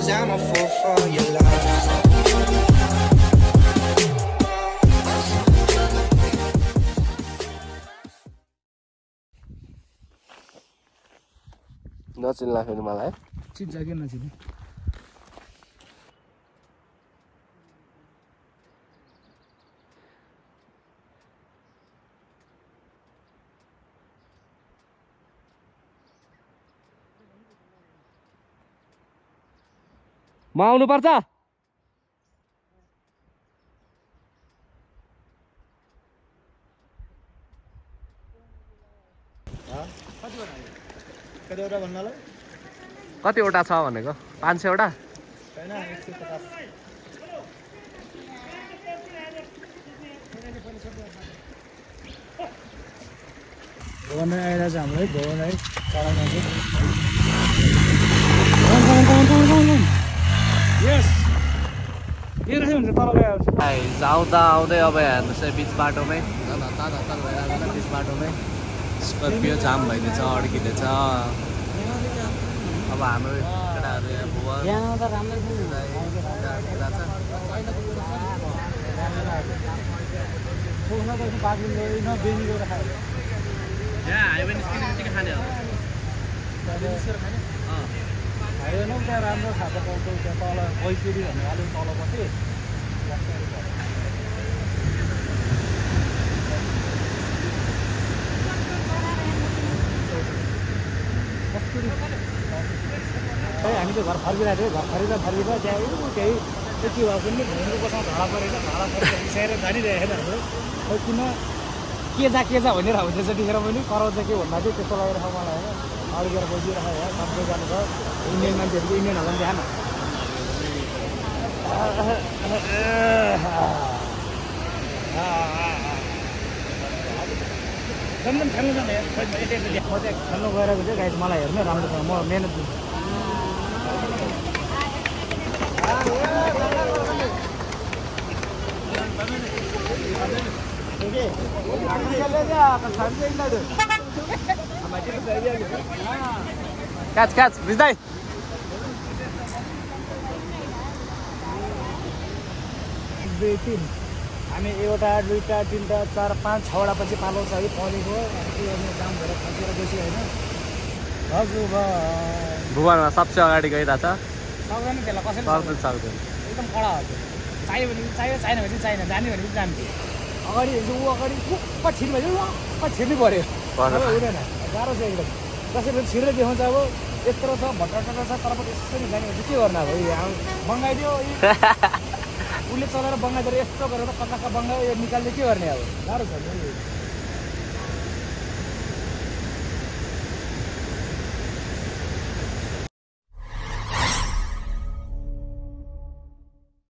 'cause I'm a fool for your love. नचिन्ला फेरि मलाई चिन्छ के नचिने म आउनुपर्छ कतिवटा भन्नालाई कतिवटा छ भनेको 500 वटा हैन 150 भवन आइरा चाहिँ हाम्रो है भवन है चलाउन चाहिँ यस यो रहेछ भने तल गयो आउँदा आउँदै अब हेर्नुहोस् है बिच बाटोमै हतार भइरहेको बिच बाटोमै स्कर्पियो जाम भइदिएछ अड्किँदैछ अब हाम्रो केटाहरू यहाँ बुवा त्यहाँ राम्रो खाएको पाउँछ त्यहाँ तल बैसुरी भन्ने अलिक तलपछि हामी चाहिँ घर फर्किरहेको थियौँ घर फर्किँदा त्यहाँ केही के भयो पनि भुइँकोसँग झाडा परेछ झाडा परेर रिसाएर जानिरहेको थियो हाम्रो खै किन के जा भनेर हुन्छ त्यतिखेर पनि कराउँछ के भन्दा चाहिँ त्यस्तो लगेर मलाई होइन अड्केर बसिरहेको यहाँ सबैजना छ इन्डियन मान्छेहरूको इन्डियन होला ध्यान चन्दन खेल्नु जाने म चाहिँ खेल्नु गइरहेको चाहिँ गाइज मलाई हेर्नु राम्रोसँग म मेहनत दिन्छु क्याच भिज्दै हामी एउटा दुईवटा तिनवटा चार पाँच छवटा पछि पालाउँछ है परेको दाम भएर खसेर बस्यो होइन भुवनमा सबसे अगाडि गइरहेछ सक्दैन त्यसलाई कसैले सक्दैन एकदम कडा हो चाहियो भने चाहियो चाहिएन भने चाहिँ चाहिएन जाने भने चाहिँ जान्छु अगाडि ऊ अगाडि पछि छिर्नु भयो पछि छिर्नु पऱ्यो हुँदैन गाह्रो छ एकदम कसैले छिर्दै देखाउँछ अब यत्रो छ भट्टाटा छ तर पनि यसरी जाने भने के गर्नु अब बङ्गाइदियो उसले चलाएर बङ्गाइदिएर यस्तो गरेर कता बङ्गायो यो निकाल्दै के गर्ने अब गाह्रो छ नि